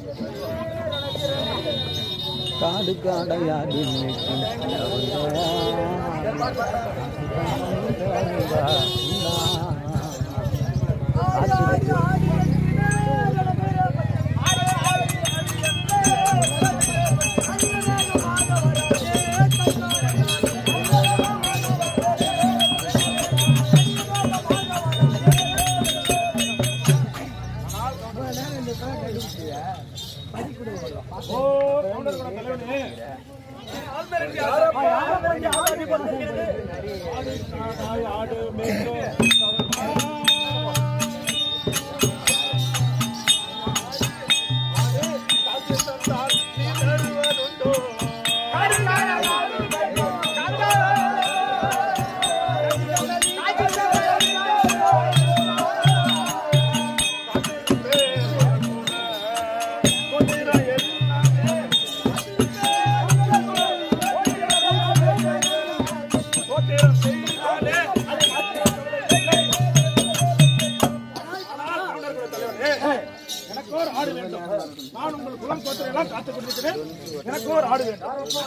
காடு காடையாடி நான் உங்கள் குலம் கோத்திரையெல்லாம் காத்துக் கொண்டிருக்கிறேன். எனக்கு ஒரு ஆடு வேண்டும்.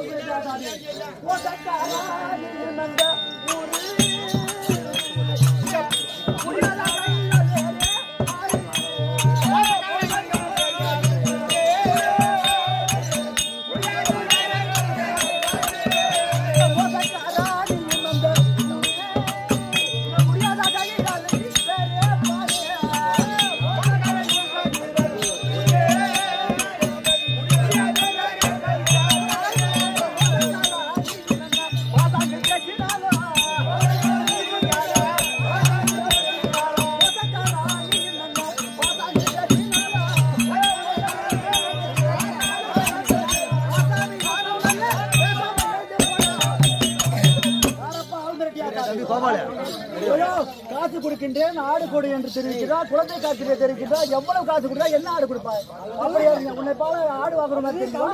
காசு கொடுக்கின்றேன் ஆடு கொடு என்று தெரிவிக்கிறா. குழந்தை காட்சியை தெரிவிக்கிறா. எவ்வளவு காசு கொடுத்தா என்ன ஆடு கொடுப்பாய்? அப்படியே உன்னை போல ஆடு வாங்குற மாதிரி தெரியும்.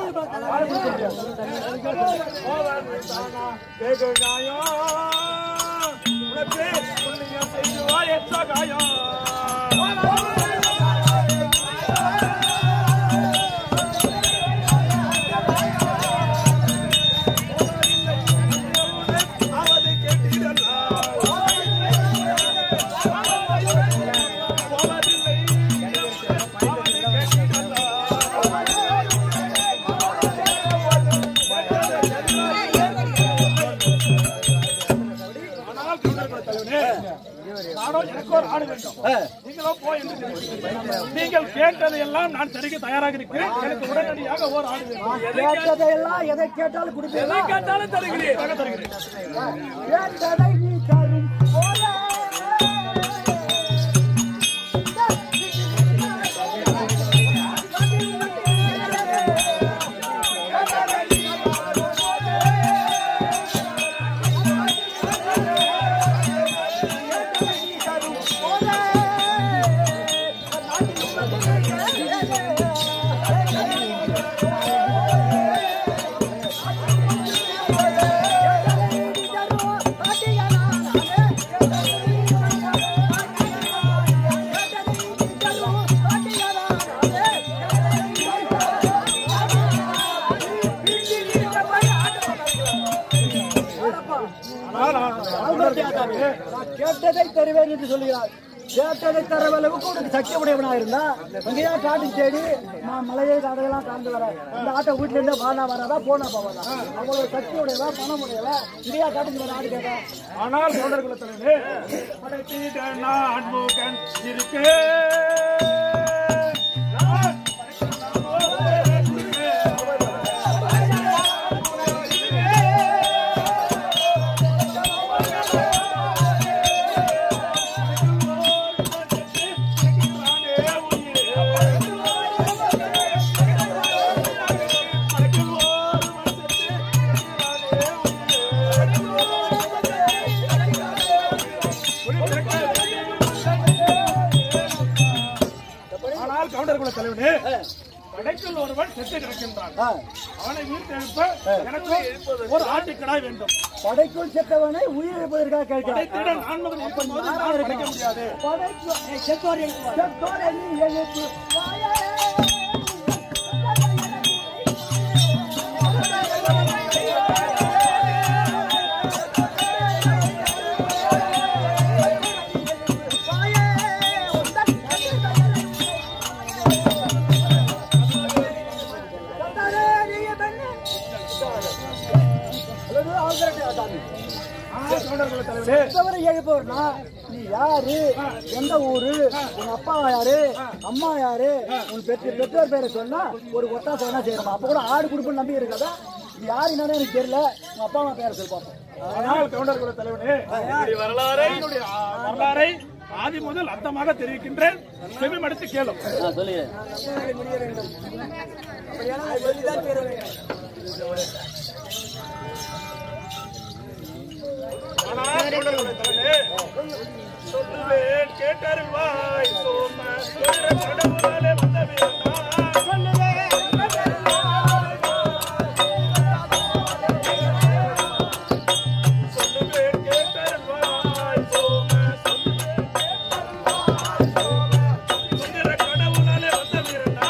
நீங்கள் கேட்டதையெல்லாம் நான் தருக தயாராக இருக்கிறேன். எனக்கு உடனடியாக ஒரு ஆடு வேண்டும். கேட்டதையெல்லாம் எதை கேட்டாலும் கொடுப்பேன். எதை கேட்டாலும் தருகிறேன். கேட்டதை தருவேன் என்று சொல்கிறார். கேட்டதை தரவளவுக்கு உனக்கு சக்தி உடையவனா இருந்தா இங்கேயா காட்டு தேடி மலையை காடையெல்லாம் காண்டு வர இந்த ஆட்டை வீட்டுல இருந்து வானா வராதா போனா போவாதா? அவ்வளவு சக்தி உடையவா பணம் உடையவா இங்கேயா காட்டுக்கு வர ஆடு கேட்டா? ஆனால் தொண்டர்களை தலைவரே தலைவனே கடைக்குள் ஒருவன் செத்து கிடக்கின்றான். அவனை உயிர் எழுப்ப எனக்கு ஒரு ஆட்டுக்கடாய் வேண்டும். படைக்குள் செத்தவனை உயிர் எழுப்பதற்காக கேட்கிறேன். கிடைக்க முடியாது. பெற்றவரை எழுப்பவர்னா நீ யாரு, எந்த ஊரு, உங்க அப்பா யாரு, அம்மா யாரு, உன் பெற்றோர் பேரை சொன்னா ஒரு ஒத்தாசை வேணா செய்யணும். அப்ப கூட ஆடு குடும்பம் நம்பி இருக்காதா? இது யாரு என்னன்னு எனக்கு தெரியல, உங்க அப்பா அம்மா பேரை சொல்லி பார்ப்போம். கவுண்டர் தலைவனே, வரலாறை ஆதி முதல் அர்த்தமாக தெரிவிக்கின்றேன், செவி மடுத்து கேளும். சொல்லுங்க. சொல்லுவேன் கேட்டருவாய் சோம கடவுளாலே வந்த வீரனா சொல்லுவேன் கேட்டருவாய் சோம சுந்தர கடவுளாலே வந்த வீரனா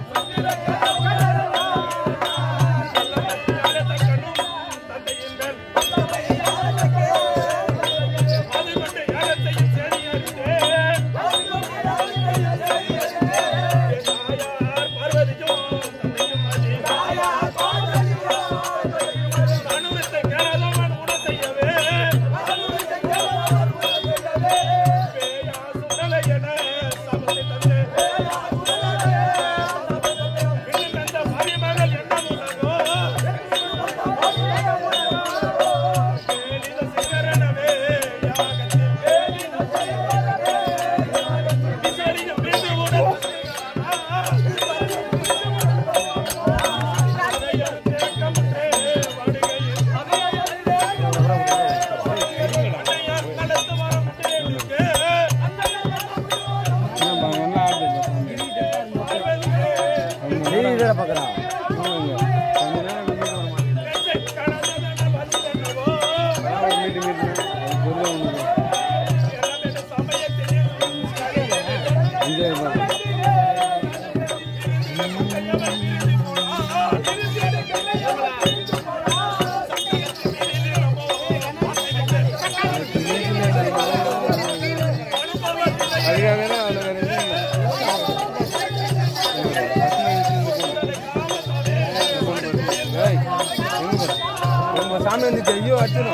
சாமி வந்துச்சு. ஐயோ அடிச்சிடும்.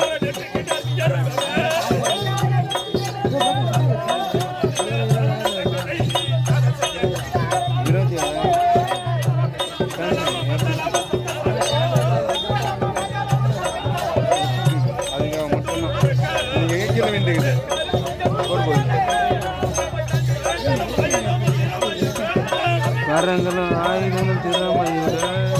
அதுக்காக மட்டும்தான் நீங்க கீழே வேண்டியது வரங்களும் ஆயுதங்களும் திறமையோட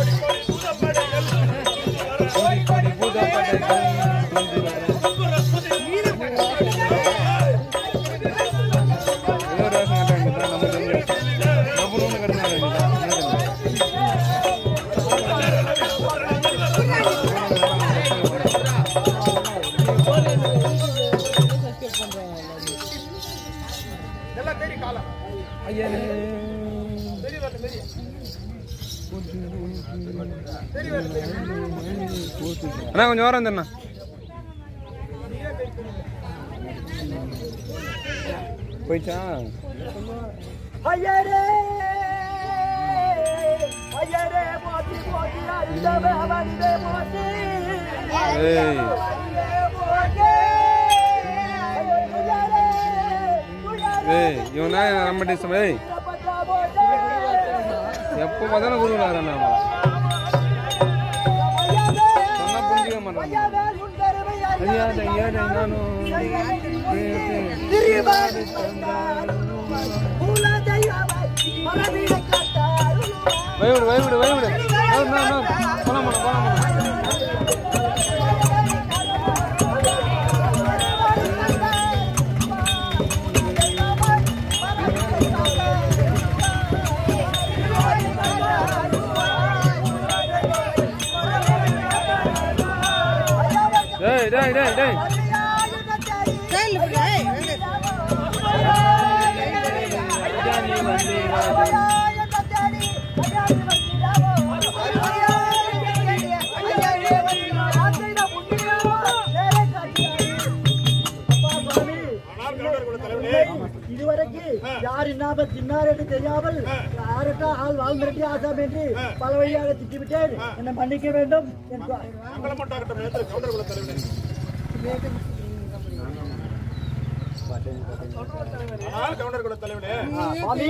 அண்ணா கொஞ்சம் வரம் தண்ணா போயிச்சா ஐயரே ஐயரே மோதி மோதி அந்தவே வந்தே மோதி ஏய் ஏய் இவனா நம்ம டிஸ்டம் ஏய் எப்போ பார்த்தாலும் குருடாரா நாம சொன்னா புரிஞ்சிக்க மாட்டான் ஐயா ஐயா நானும் பயவிடு பயவிடு பயவிடு போலாம் போலாம் டேய் டேய் டேய் டேய் இதுவரைக்கும் யார் இன்னாம தின்னார் என்று தெரியாமல் யாருக்கா ஆள் வாழ்ந்திருக்கே ஆசாம் என்று பல வழியாக திட்டிவிட்டேன். என்னை மன்னிக்க வேண்டும். ஆனால் கவுண்டர் கூட தலைவனே சுவாமி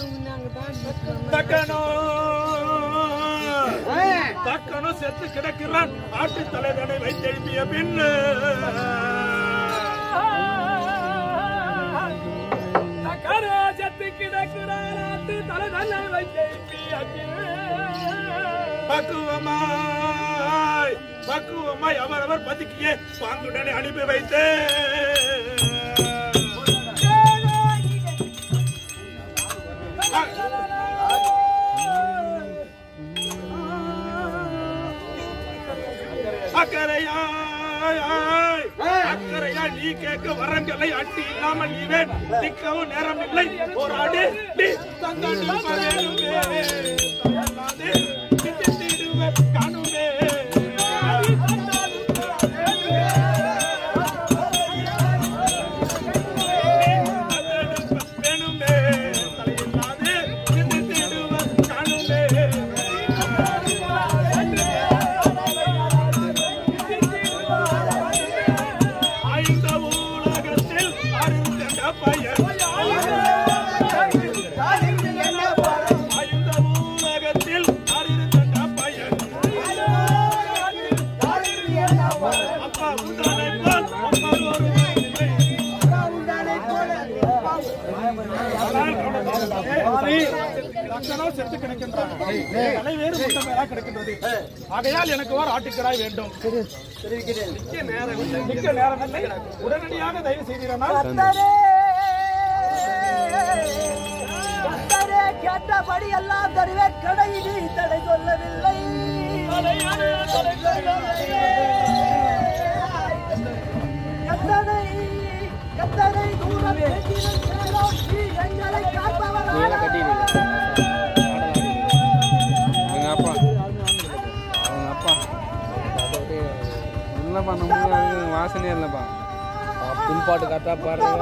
தக்கனோ செத்து கிடக்கிறான் ஆட்டு தலைதனை வைத்தெழுப்பிய பின் செத்து கிடக்கிறான் ஆட்டு தலைதனை வைத்தெழுப்பிய பக்குவமாய் அவரவர் பதுக்கியே பாங்குடனே அனுப்பி வைத்தே அக்கறையாய் நீ கேட்க வரங்களை அட்டி இல்லாமல் நீவேன் நிக்கவும் நேரம் இல்லை போராடி நீ தந்தாண்டி காணுமே செத்து கிடக்கின்றது. ஆகையால் எனக்கு ஒரு ஆட்டுக்கராய் வேண்டும். மிக்க நேரம் இல்லை. உடனடியாக தயவு செய்தீர்கள். கேட்டபடி எல்லாம் தருவேன். கடை நீ தடை சொல்லவில்லை. எத்தனை தூரம் எங்களை காப்பவரான வாசனையே இல்லப்பா பின்பாட்டு கரெக்டா பாருங்க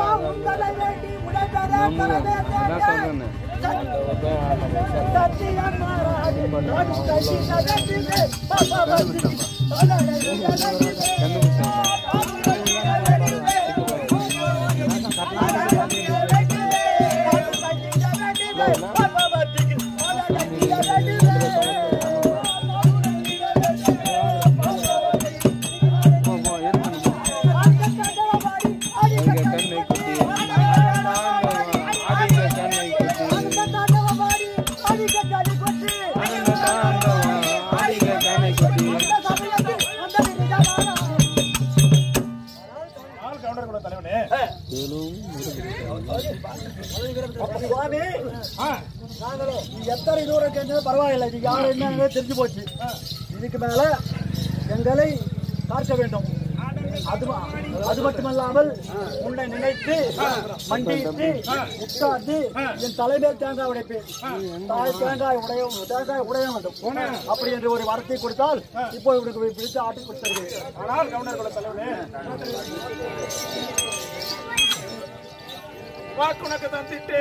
எத்தனை தூரம் கேட்டது பரவாயில்லை. இது யார் என்ன தெரிஞ்சு போச்சு. இதுக்கு மேல எங்களை காக்க வேண்டும். அது மட்டுமல்லாமல் உன்னை நினைத்து மண்டியிட்டு உட்கார்ந்து என் தலைமையில் தேங்காய் உடைப்பேன். தேங்காய் உடைய வேண்டும். அப்படி என்று ஒரு வார்த்தை கொடுத்தால் இப்போ இவனுக்கு பிடித்து ஆட்டி கொடுத்தது. ஆனால் கவுண்டர்கள தலைவனே வாக்குனக்கு தந்திட்டே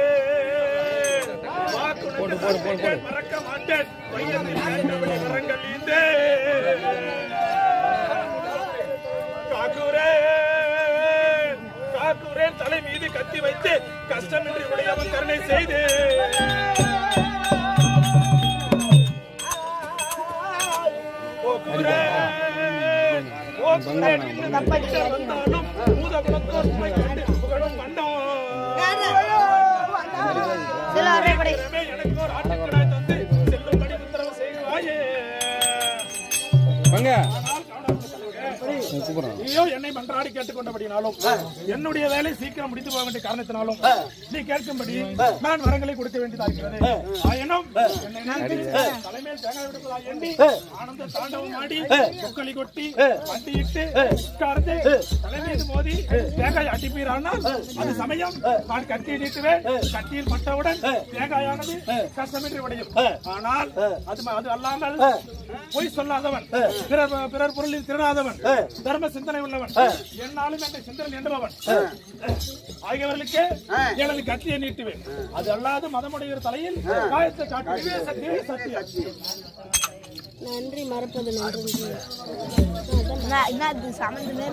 மறக்க மாட்டேன். வரங்கள் ஈந்தே காக்குரேன் தலை மீது கத்தி வைத்து கஷ்டமின்றி உடையவன் கருணை செய்து வந்தாலும் பூத குலத்தோர் கண்டு புகழும் கண்டோம். எனக்கு ஒரு ஆட்டுக்கடாய் தந்து செல்லும்படி உத்தரவு செய்வாயே. நீயோ என்னை மன்றாடி கேட்டுக்கொண்டபடினாலும் என்னுடைய வேலை சீக்கிரம் முடித்து போக வேண்டிய காரணத்தினாலும் நீ கேட்கும்படி நான் வரங்களை கொடுக்க வேண்டியதா இருக்கிறது. ஆயினும் தலைமையில் தேங்காய் விடுப்பதா எண்ணி ஆனந்த தாண்டவம் ஆடி கொக்களி கொட்டி வண்டியிட்டு உட்கார்ந்து தலைமீது மோதி தேங்காய் அடிப்பீரானால் அது சமயம் நான் கட்டியை நீட்டுவேன். கட்டியில் பட்டவுடன் தேங்காயானது கஷ்டமின்றி உடையும். ஆனால் அது அல்லாமல் பொய் சொல்லாதவன், பிறர் பொருளில் திருடாதவன், தர்ம சிந்தனை உள்ளவன், என்னாலும் என்ற சிந்தனை என்பவன் ஆகியவர்களுக்கு எனது கத்தியை நீட்டுவேன். அது அல்லாது மதமுடைய தலையில் காயத்தை காட்டுவேன். சத்தியம். நன்றி மறப்பது நன்றி. என்னது சம்மந்தமே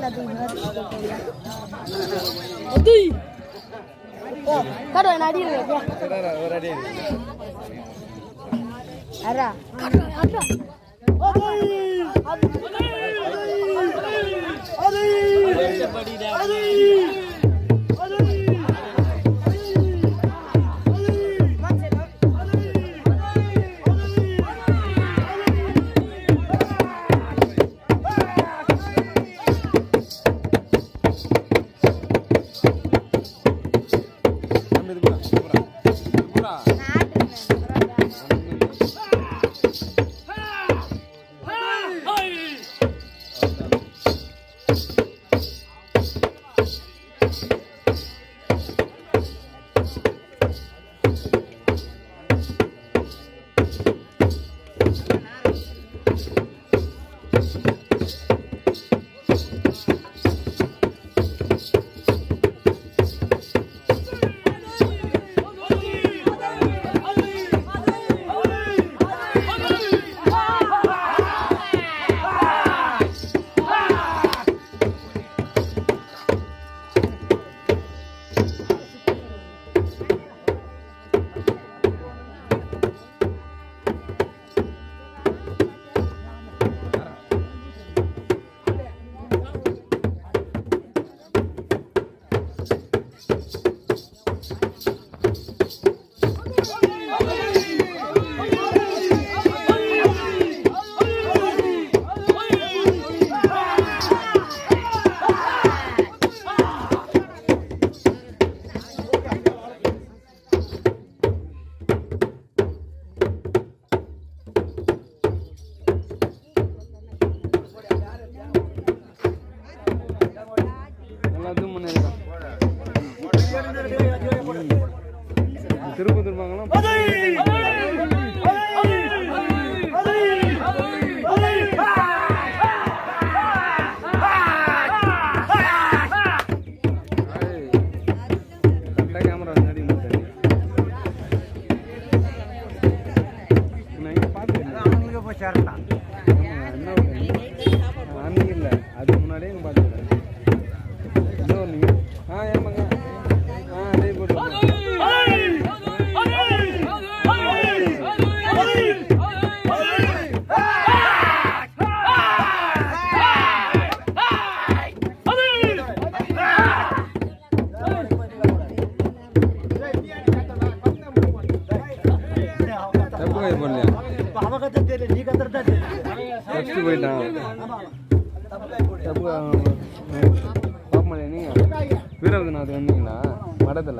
வீரபத்ரநாத் வந்தீங்களா மடத்துல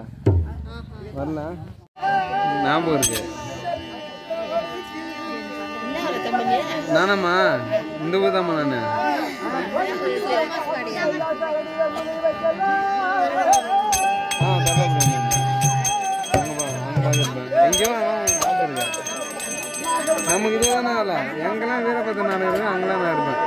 வரல ஞாபகம் இருக்கு நானம்மா இந்த ஊர் தாம்மா நான் எங்கேயோ பார்த்துருக்கேன் நமக்கு இது தானே இல்லை எங்கெல்லாம் வீரபத்ரநாத் இருக்கேன் அங்கெல்லாம் நான் இருப்பேன்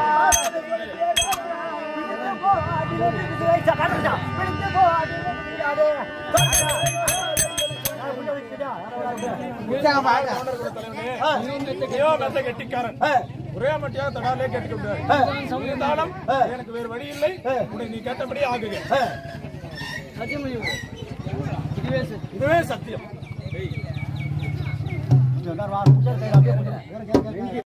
கெட்டிக்காரன் ஒரே மட்டியா தடாலே கேட்டுக்கிட்டாரு எனக்கு வேறு வழி இல்லை நீ கேட்டபடி ஆகுங்க இதுவே சத்தியம்